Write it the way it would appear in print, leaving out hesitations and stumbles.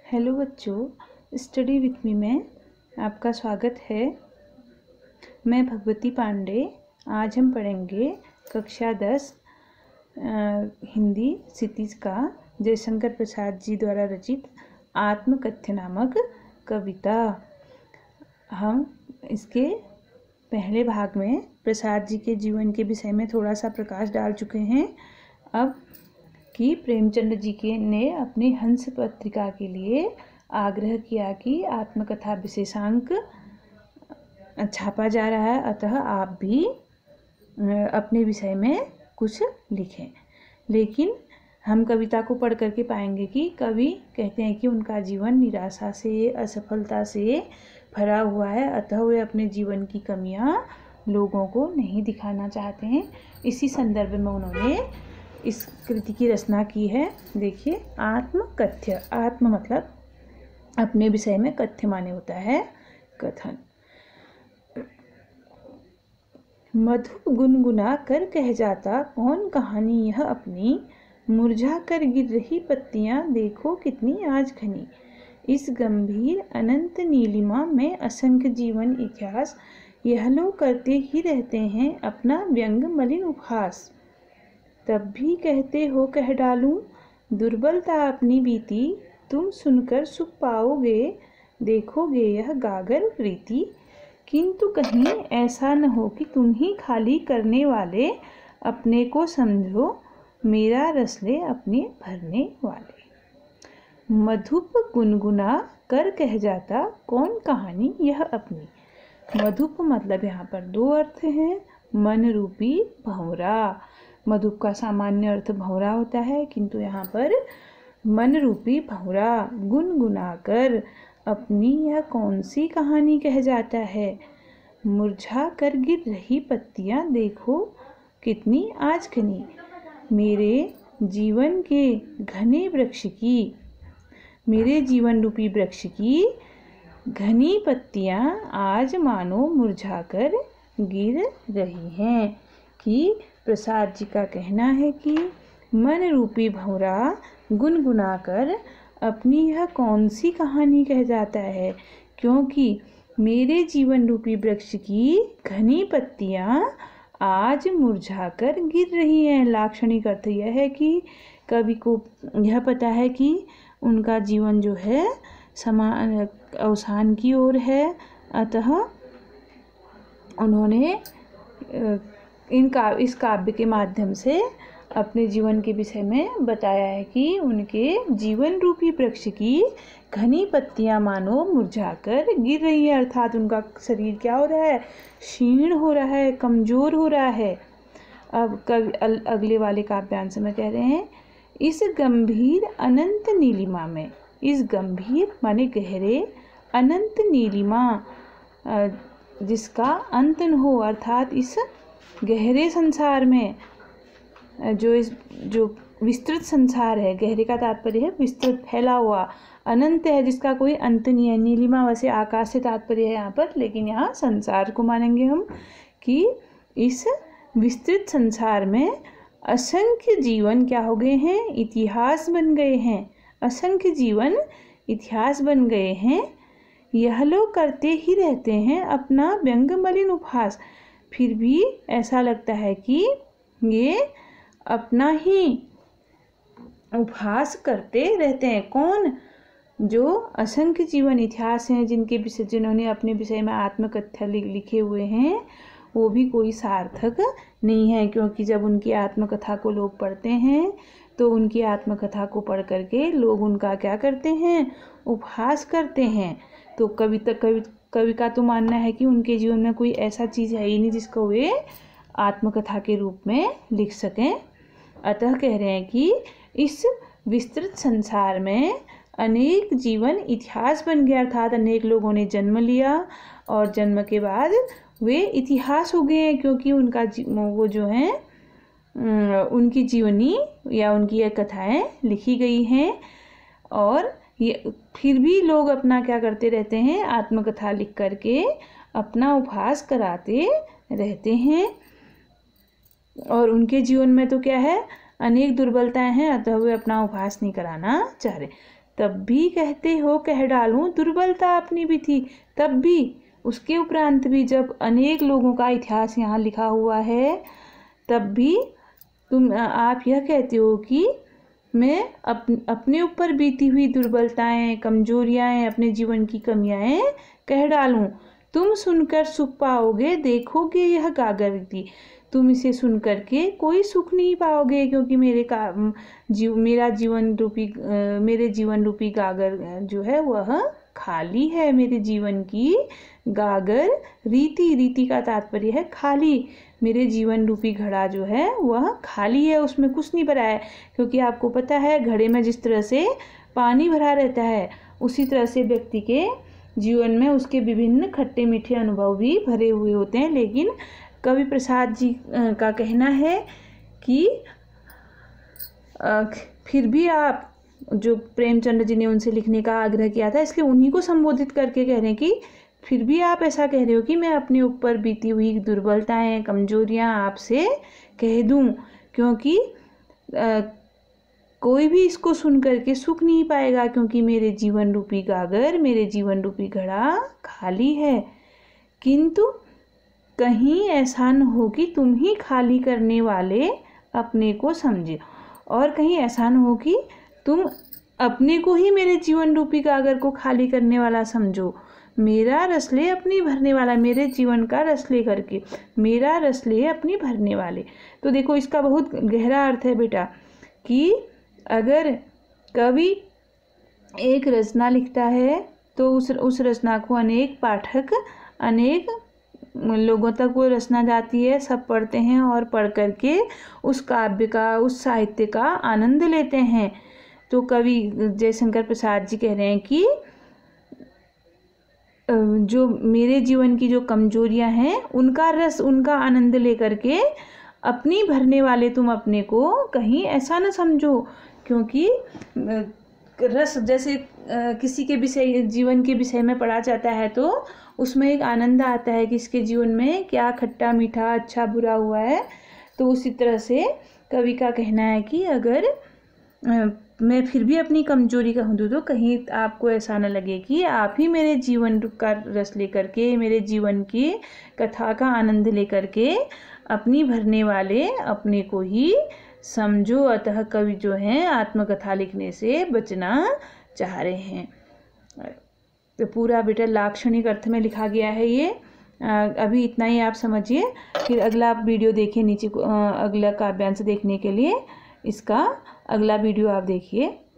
Hello बच्चों, study with me में आपका स्वागत है। मैं भगवती पांडे। आज हम पढ़ेंगे कक्षा 10 हिंदी क्षितिज का जयशंकर प्रसाद जी द्वारा रचित आत्मकथ्य नामक कविता। हम इसके पहले भाग में प्रसाद जी के जीवन के विषय में थोड़ा सा प्रकाश डाल चुके हैं। अब कि प्रेमचंद जी के ने अपनी हंस पत्रिका के लिए आग्रह किया कि आत्मकथा विशेषांक छापा जा रहा है, अतः आप भी अपने विषय में कुछ लिखें। लेकिन हम कविता को पढ़ करके पाएंगे कि कवि कहते हैं कि उनका जीवन निराशा से, असफलता से भरा हुआ है, अतः वे अपने जीवन की कमियां लोगों को नहीं दिखाना चाहते हैं। इसी संदर्भ में उन्होंने इस कृति की रचना की है। देखिए, आत्मकथ्य। आत्म मतलब अपने विषय में, कथ्य माने होता है कथन। मधुप गुनगुना कर कह जाता कौन कहानी यह अपनी, मुरझा कर गिर रही पत्तियां देखो कितनी आज घनी। इस गंभीर अनंत नीलिमा में असंख्य जीवन इतिहास, यह लोग करते ही रहते हैं अपना व्यंग मलिन उपहास। तब भी कहते हो कह डालूं दुर्बलता अपनी बीती, तुम सुनकर सुख पाओगे देखोगे यह गागर रीति। किंतु कहीं ऐसा न हो कि तुम ही खाली करने वाले, अपने को समझो मेरा रस ले अपने भरने वाले। मधुप गुनगुना कर कह जाता कौन कहानी यह अपनी। मधुप मतलब यहाँ पर दो अर्थ हैं। मन रूपी भंवरा। मधुप का सामान्य अर्थ भंवरा होता है, किंतु यहाँ पर मन रूपी भंवरा गुनगुना कर अपनी यह कौन सी कहानी कह जाता है। मुरझा कर गिर रही पत्तियां देखो कितनी आज घनी। मेरे जीवन के घने वृक्ष की, मेरे जीवन रूपी वृक्ष की घनी पत्तियां आज मानो मुरझा कर गिर रही हैं। कि प्रसाद जी का कहना है कि मन रूपी भंवरा गुनगुना कर अपनी यह कौन सी कहानी कह जाता है, क्योंकि मेरे जीवन रूपी वृक्ष की घनी पत्तियां आज मुरझाकर गिर रही हैं। लाक्षणिक अर्थ यह है कि कवि को यह पता है कि उनका जीवन जो है अवसान की ओर है, अतः उन्होंने इस काव्य के माध्यम से अपने जीवन के विषय में बताया है कि उनके जीवन रूपी वृक्ष की घनी पत्तियां मानो मुरझाकर गिर रही है, अर्थात उनका शरीर क्या हो रहा है, क्षीण हो रहा है, कमजोर हो रहा है। अब अगले वाले काव्यांश में कह रहे हैं, इस गंभीर अनंत नीलिमा में। इस गंभीर माने गहरे, अनंत नीलिमा जिसका अंत न हो, अर्थात इस गहरे संसार में जो विस्तृत संसार है, गहरे का तात्पर्य है विस्तृत, फैला हुआ, अनंत है जिसका कोई अंत नहीं है। नीलिमा वैसे आकाश से तात्पर्य है यहाँ पर, लेकिन यहाँ संसार को मानेंगे हम कि इस विस्तृत संसार में असंख्य जीवन क्या हो गए हैं, इतिहास बन गए हैं। असंख्य जीवन इतिहास बन गए हैं। यह लोग करते ही रहते हैं अपना व्यंग मलिन उपहास। फिर भी ऐसा लगता है कि ये अपना ही उपहास करते रहते हैं। कौन? जो असंख्य जीवन इतिहास हैं, जिन्होंने अपने विषय में आत्मकथ्य लिखे हुए हैं, वो भी कोई सार्थक नहीं है, क्योंकि जब उनकी आत्मकथा को लोग पढ़ते हैं तो उनकी आत्मकथा को पढ़ करके लोग उनका क्या करते हैं, उपहास करते हैं। तो कवि का तो मानना है कि उनके जीवन में कोई ऐसा चीज़ है ही नहीं जिसको वे आत्मकथा के रूप में लिख सकें। अतः कह रहे हैं कि इस विस्तृत संसार में अनेक जीवन इतिहास बन गया, अर्थात अनेक लोगों ने जन्म लिया और जन्म के बाद वे इतिहास हो गए हैं, क्योंकि उनका वो जो है उनकी जीवनी या उनकी यह कथाएं लिखी गई हैं। और ये फिर भी लोग अपना क्या करते रहते हैं, आत्मकथा लिख करके अपना उपहास कराते रहते हैं। और उनके जीवन में तो क्या है, अनेक दुर्बलताएं हैं, अतः वे अपना उपहास नहीं कराना चाह रहे। तब भी कहते हो कह डालूं दुर्बलता अपनी भी थी, तब भी। उसके उपरांत भी जब अनेक लोगों का इतिहास यहाँ लिखा हुआ है, तब भी आप यह कहते हो कि मैं अपने ऊपर बीती हुई दुर्बलताएं, कमजोरियां, अपने जीवन की कमियां कह डालूं। तुम सुनकर सुख पाओगे, देखोगे यह गागर रीति। तुम इसे सुन करके कोई सुख नहीं पाओगे, क्योंकि मेरे जीवन रूपी गागर जो है वह खाली है। मेरे जीवन की गागर रीति का तात्पर्य है खाली। मेरे जीवन रूपी घड़ा जो है वह खाली है, उसमें कुछ नहीं भरा है। क्योंकि आपको पता है घड़े में जिस तरह से पानी भरा रहता है, उसी तरह से व्यक्ति के जीवन में उसके विभिन्न खट्टे मीठे अनुभव भी भरे हुए होते हैं। लेकिन कवि प्रसाद जी का कहना है कि फिर भी आप, जो प्रेमचंद्र जी ने उनसे लिखने का आग्रह किया था, इसलिए उन्हीं को संबोधित करके कह रहे हैं कि फिर भी आप ऐसा कह रहे हो कि मैं अपने ऊपर बीती हुई दुर्बलताएं, कमजोरियां आपसे कह दूं, क्योंकि कोई भी इसको सुन करके सुख नहीं पाएगा, क्योंकि मेरे जीवन रूपी गागर, मेरे जीवन रूपी घड़ा खाली है। किंतु कहीं ऐसा न हो कि तुम ही खाली करने वाले अपने को समझे, और कहीं ऐसा न हो कि तुम अपने को ही मेरे जीवन रूपी गागर को खाली करने वाला समझो। मेरा रस ले अपनी भरने वाला, मेरे जीवन का रस ले करके, मेरा रस ले अपनी भरने वाले। तो देखो इसका बहुत गहरा अर्थ है बेटा, कि अगर कवि एक रचना लिखता है तो उस रचना को अनेक पाठक, अनेक लोगों तक वो रचना जाती है, सब पढ़ते हैं और पढ़ करके उस काव्य का, उस साहित्य का आनंद लेते हैं। तो कवि जयशंकर प्रसाद जी कह रहे हैं कि जो मेरे जीवन की जो कमजोरियां हैं उनका रस, उनका आनंद लेकर के अपनी भरने वाले तुम अपने को कहीं ऐसा न समझो। क्योंकि रस जैसे किसी के विषय, जीवन के विषय में पढ़ा जाता है तो उसमें एक आनंद आता है कि इसके जीवन में क्या खट्टा मीठा, अच्छा बुरा हुआ है। तो उसी तरह से कवि का कहना है कि अगर मैं फिर भी अपनी कमजोरी कहूँ तो कहीं आपको ऐसा न लगे कि आप ही मेरे जीवन का रस लेकर के, मेरे जीवन की कथा का आनंद लेकर के अपनी भरने वाले अपने को ही समझो। अतः कवि जो हैं आत्मकथा लिखने से बचना चाह रहे हैं। तो पूरा बेटा लाक्षणिक अर्थ में लिखा गया है ये। अभी इतना ही आप समझिए, फिर अगला आप वीडियो देखिए नीचे, अगला काव्यांश देखने के लिए इसका अगला वीडियो आप देखिए।